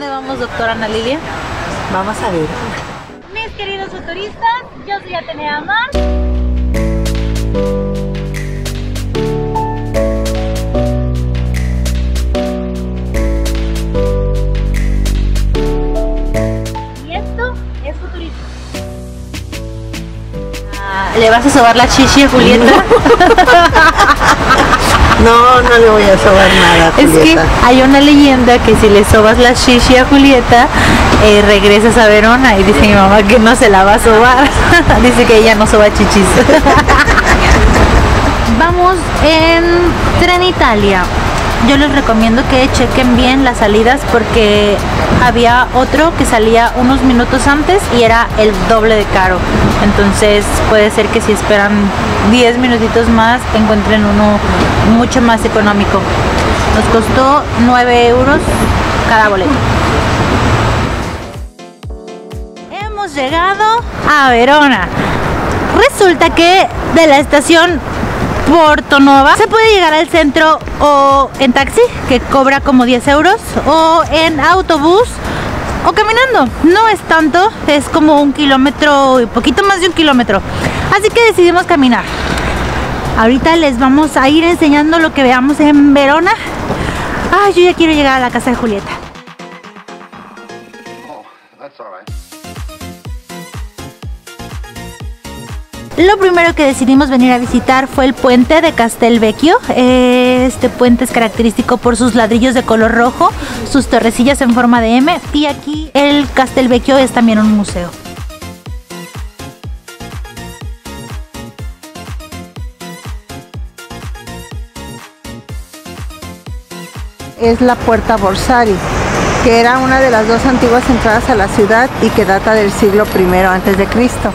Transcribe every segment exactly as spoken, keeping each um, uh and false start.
dónde vamos, doctora Ana Lilia? Vamos a ver. Mis queridos futuristas, yo soy Atenea Mar. Y esto es futurismo. Ah, ¿le vas a sobar la chichi a Julieta? No, no le voy a sobar nada a Julieta. Es que hay una leyenda que si le sobas la chichi a Julieta, eh, regresas a Verona, y dice mi mamá que no se la va a sobar. Dice que ella no soba chichis. Vamos en Trenitalia. Yo les recomiendo que chequen bien las salidas porque había otro que salía unos minutos antes y era el doble de caro. Entonces puede ser que si esperan diez minutitos más encuentren uno mucho más económico. Nos costó nueve euros cada boleto. Hemos llegado a Verona. Resulta que de la estación Portonova se puede llegar al centro o en taxi, que cobra como diez euros, o en autobús o caminando. No es tanto, es como un kilómetro y poquito más de un kilómetro, así que decidimos caminar. Ahorita les vamos a ir enseñando lo que veamos en Verona. Ay, yo ya quiero llegar a la casa de Julieta. Lo primero que decidimos venir a visitar fue el puente de Castelvecchio. Este puente es característico por sus ladrillos de color rojo, sus torrecillas en forma de M, y aquí el Castelvecchio es también un museo. Es la Puerta Borsari, que era una de las dos antiguas entradas a la ciudad y que data del siglo primero antes de Cristo.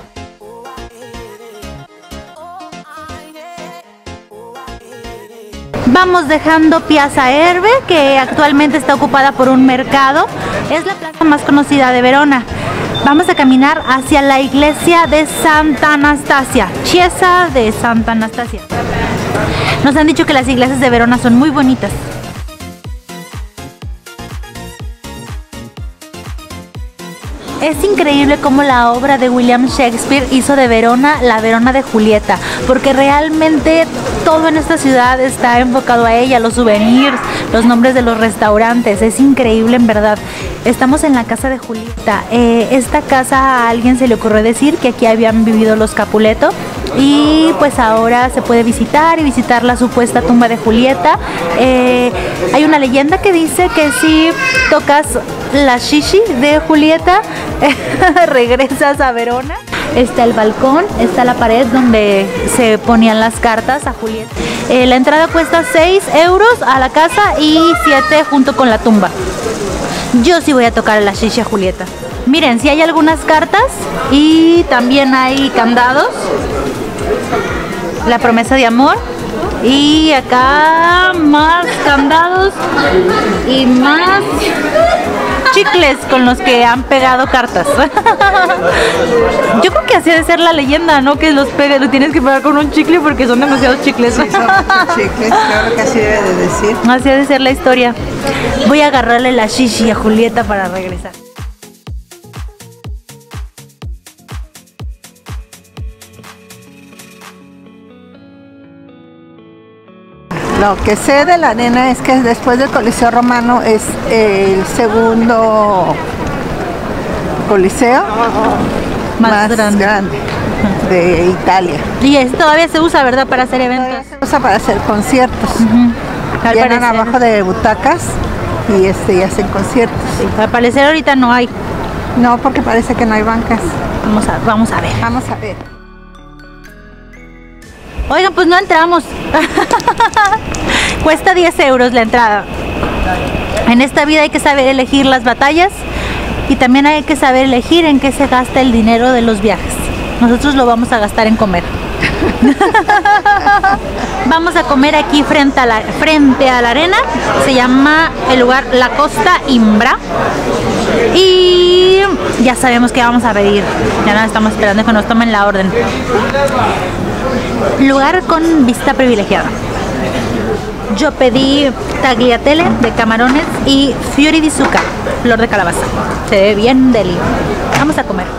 Vamos dejando Piazza Erbe, que actualmente está ocupada por un mercado. Es la plaza más conocida de Verona. Vamos a caminar hacia la iglesia de Santa Anastasia, Chiesa de Santa Anastasia. Nos han dicho que las iglesias de Verona son muy bonitas. Es increíble cómo la obra de William Shakespeare hizo de Verona la Verona de Julieta, porque realmente todo en esta ciudad está enfocado a ella, los souvenirs, los nombres de los restaurantes. Es increíble, en verdad. Estamos en la casa de Julieta. Eh, esta casa a alguien se le ocurrió decir que aquí habían vivido los Capuleto, y pues ahora se puede visitar y visitar la supuesta tumba de Julieta. Eh, hay una leyenda que dice que si tocas la shishi de Julieta regresas a Verona. Está el balcón, está la pared donde se ponían las cartas a Julieta. Eh, la entrada cuesta seis euros a la casa y siete junto con la tumba. Yo sí voy a tocar la shishi a Julieta. Miren, si hay algunas cartas y también hay candados. La promesa de amor. Y acá más candados y más chicles con los que han pegado cartas. Yo creo que así ha de ser la leyenda, ¿no? Que los pegues, lo tienes que pegar con un chicle porque son demasiados chicles. Sí, son muchos chicles, creo que así debe de decir. Así ha de ser la historia. Voy a agarrarle la shishi a Julieta para regresar. Lo que sé de la arena es que después del Coliseo Romano es el segundo coliseo Más, más grande. grande de Italia. Y es, todavía se usa, ¿verdad? Para hacer eventos. Todavía se usa para hacer conciertos. Uh-huh. Al Llenan parecer, abajo de butacas y, este, y hacen conciertos. sí, al parecer ahorita no hay. No, porque parece que no hay bancas. Vamos a, vamos a ver. Vamos a ver. Oigan, pues no entramos. Cuesta diez euros la entrada. En esta vida hay que saber elegir las batallas y también hay que saber elegir en qué se gasta el dinero de los viajes. Nosotros lo vamos a gastar en comer. Vamos a comer aquí frente a la, frente a la arena. Se llama el lugar La Costa Imbra. Y ya sabemos que vamos a pedir. Ya no estamos esperando que nos tomen la orden. Lugar con vista privilegiada. Yo pedí tagliatelle de camarones y fiori di zucca, flor de calabaza. Se ve bien deli. Vamos a comer.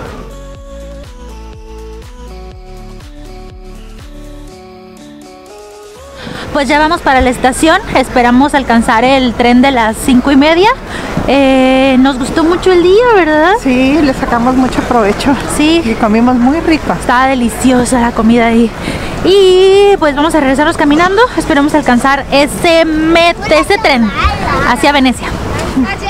Pues ya vamos para la estación, esperamos alcanzar el tren de las cinco y media. Eh, nos gustó mucho el día, ¿verdad? Sí, le sacamos mucho provecho. Sí. Y comimos muy rico. Estaba deliciosa la comida ahí. Y pues vamos a regresarnos caminando. Esperemos alcanzar ese, met ese tren hacia Venecia.